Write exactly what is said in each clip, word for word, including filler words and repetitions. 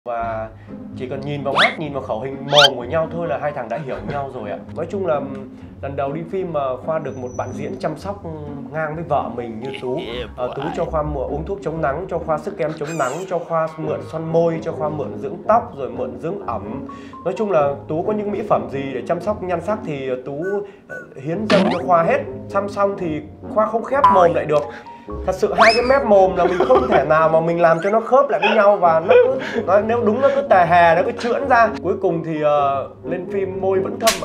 Và chỉ cần nhìn vào mắt, nhìn vào khẩu hình mồm của nhau thôi là hai thằng đã hiểu nhau rồi ạ. Nói chung là lần đầu đi phim mà Khoa được một bạn diễn chăm sóc ngang với vợ mình như Tú. à, Tú cho Khoa mượn uống thuốc chống nắng, cho Khoa sức kem chống nắng, cho Khoa mượn son môi, cho Khoa mượn dưỡng tóc, rồi mượn dưỡng ẩm. Nói chung là Tú có những mỹ phẩm gì để chăm sóc nhan sắc thì Tú hiến dâng cho Khoa hết. Xăm xong thì Khoa không khép mồm lại được. Thật sự hai cái mép mồm là mình không thể nào mà mình làm cho nó khớp lại với nhau, và nó cứ nó, nếu đúng nó cứ tè hè, nó cứ trưỡn ra. Cuối cùng thì uh, lên phim môi vẫn thâm ạ.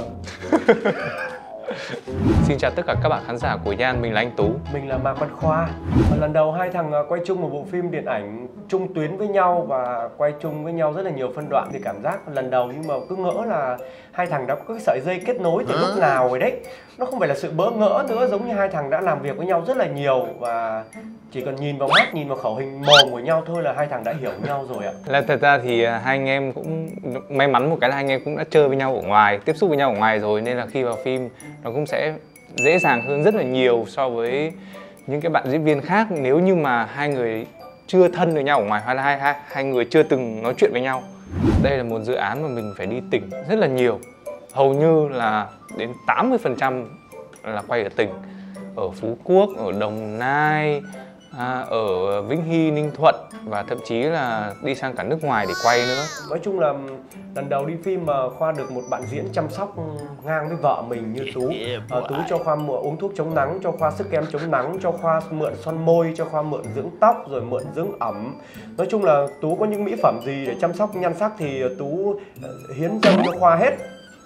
Xin chào tất cả các bạn khán giả của Yan, mình là anh Tú. Mình là Mạc Văn Khoa. Lần đầu hai thằng quay chung một bộ phim điện ảnh chung tuyến với nhau và quay chung với nhau rất là nhiều phân đoạn, thì cảm giác lần đầu nhưng mà cứ ngỡ là hai thằng đã có cái sợi dây kết nối từ lúc nào rồi đấy. Nó không phải là sự bỡ ngỡ nữa, giống như hai thằng đã làm việc với nhau rất là nhiều và chỉ cần nhìn vào mắt, nhìn vào khẩu hình mồm của nhau thôi là hai thằng đã hiểu nhau rồi ạ. Là thật ra thì hai anh em cũng may mắn một cái là hai anh em cũng đã chơi với nhau ở ngoài, tiếp xúc với nhau ở ngoài rồi, nên là khi vào phim nó cũng sẽ dễ dàng hơn rất là nhiều so với những cái bạn diễn viên khác nếu như mà hai người chưa thân với nhau ở ngoài, hoặc là hai, hai, hai người chưa từng nói chuyện với nhau. Đây là một dự án mà mình phải đi tỉnh rất là nhiều, hầu như là đến tám mươi phần trăm là quay ở tỉnh, ở Phú Quốc, ở Đồng Nai, à, ở Vĩnh Hy, Ninh Thuận, và thậm chí là đi sang cả nước ngoài để quay nữa. Nói chung là lần đầu đi phim mà Khoa được một bạn diễn chăm sóc ngang với vợ mình như Tú. à, Tú cho Khoa mượn uống thuốc chống nắng, cho Khoa sức kem chống nắng, cho Khoa mượn son môi, cho Khoa mượn dưỡng tóc, rồi mượn dưỡng ẩm. Nói chung là Tú có những mỹ phẩm gì để chăm sóc nhan sắc thì Tú hiến dâng cho Khoa hết.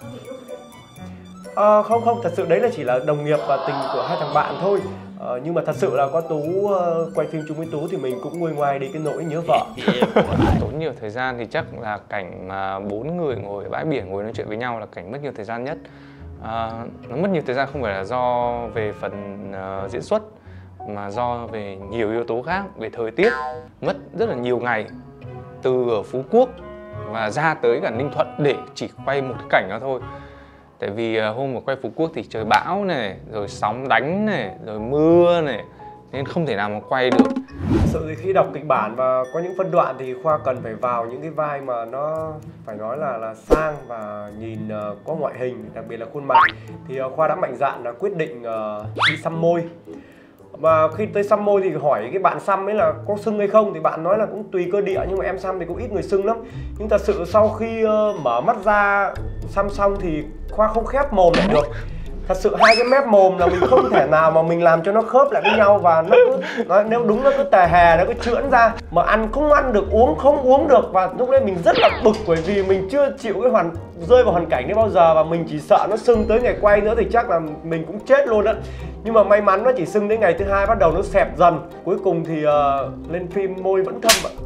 À, không không, thật sự đấy là chỉ là đồng nghiệp và tình của hai thằng bạn thôi. À, nhưng mà thật sự là có Tú uh, quay phim chung với Tú thì mình cũng nguôi ngoai đi cái nỗi nhớ vợ. Tốn nhiều thời gian thì chắc là cảnh mà bốn người ngồi ở bãi biển ngồi nói chuyện với nhau là cảnh mất nhiều thời gian nhất. À, nó mất nhiều thời gian không phải là do về phần uh, diễn xuất, mà do về nhiều yếu tố khác, về thời tiết. Mất rất là nhiều ngày từ ở Phú Quốc và ra tới cả Ninh Thuận để chỉ quay một cái cảnh đó thôi. Tại vì hôm mà quay Phú Quốc thì trời bão này, rồi sóng đánh này, rồi mưa này, nên không thể nào mà quay được. Thực sự thì khi đọc kịch bản và có những phân đoạn thì Khoa cần phải vào những cái vai mà nó phải nói là là sang và nhìn uh, có ngoại hình, đặc biệt là khuôn mặt. Thì uh, Khoa đã mạnh dạn là quyết định uh, đi xăm môi. Và khi tới xăm môi thì hỏi cái bạn xăm ấy là có sưng hay không, thì bạn nói là cũng tùy cơ địa, nhưng mà em xăm thì cũng ít người sưng lắm. Nhưng thật sự sau khi uh, mở mắt ra xăm xong thì Khoa không khép mồm lại được. Thật sự hai cái mép mồm là mình không thể nào mà mình làm cho nó khớp lại với nhau, và nó cứ nó, nếu đúng nó cứ tè hè, nó cứ trưỡn ra, mà ăn không ăn được, uống không uống được. Và lúc đấy mình rất là bực, bởi vì mình chưa chịu cái hoàn rơi vào hoàn cảnh đấy bao giờ, và mình chỉ sợ nó sưng tới ngày quay nữa thì chắc là mình cũng chết luôn á. Nhưng mà may mắn nó chỉ sưng đến ngày thứ hai, bắt đầu nó xẹp dần. Cuối cùng thì uh, lên phim môi vẫn thâm ạ.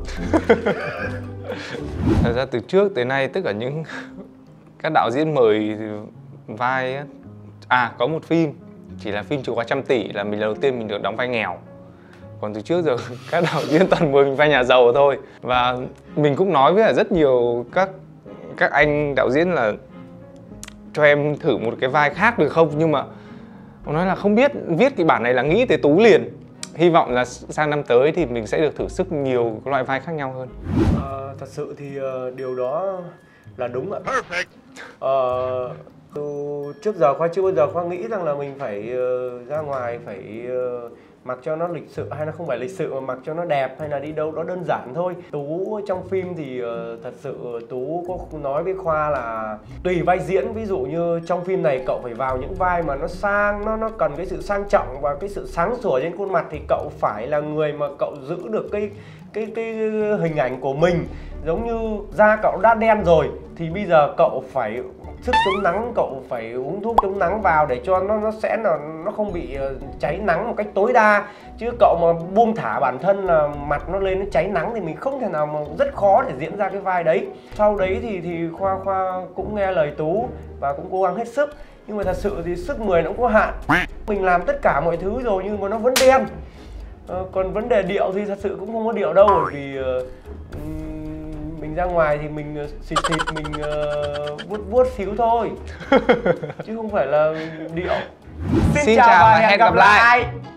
Thật ra từ trước tới nay tất cả những các đạo diễn mời vai ấy, à có một phim chỉ là phim chùa qua trăm tỷ là mình lần đầu tiên mình được đóng vai nghèo. Còn từ trước giờ các đạo diễn toàn mời mình vai nhà giàu thôi. Và mình cũng nói với rất nhiều các các anh đạo diễn là cho em thử một cái vai khác được không, nhưng mà ông nói là không biết, viết cái bản này là nghĩ tới Tú liền. Hy vọng là sang năm tới thì mình sẽ được thử sức nhiều loại vai khác nhau hơn. À, thật sự thì uh, điều đó là đúng ạ. Uh, từ trước giờ Khoa chưa bao giờ Khoa nghĩ rằng là mình phải uh, ra ngoài phải uh, mặc cho nó lịch sự, hay là không phải lịch sự mà mặc cho nó đẹp, hay là đi đâu đó đơn giản thôi. Tú trong phim thì uh, thật sự Tú có nói với Khoa là tùy vai diễn, ví dụ như trong phim này cậu phải vào những vai mà nó sang, nó nó cần cái sự sang trọng và cái sự sáng sủa trên khuôn mặt, thì cậu phải là người mà cậu giữ được cái cái cái hình ảnh của mình. Giống như da cậu đã đen rồi thì bây giờ cậu phải sức chống nắng, cậu phải uống thuốc chống nắng vào để cho nó nó sẽ là nó không bị cháy nắng một cách tối đa. Chứ cậu mà buông thả bản thân là mặt nó lên nó cháy nắng thì mình không thể nào mà, rất khó để diễn ra cái vai đấy. Sau đấy thì thì Khoa Khoa cũng nghe lời Tú và cũng cố gắng hết sức, nhưng mà thật sự thì sức người nó cũng có hạn. Mình làm tất cả mọi thứ rồi nhưng mà nó vẫn đen. Ờ, còn vấn đề điệu thì thật sự cũng không có điệu đâu, bởi vì uh, mình ra ngoài thì mình xịt xịt mình uh, vuốt vuốt xíu thôi chứ không phải là điệu. Xin, Xin chào và hẹn gặp lại. lại.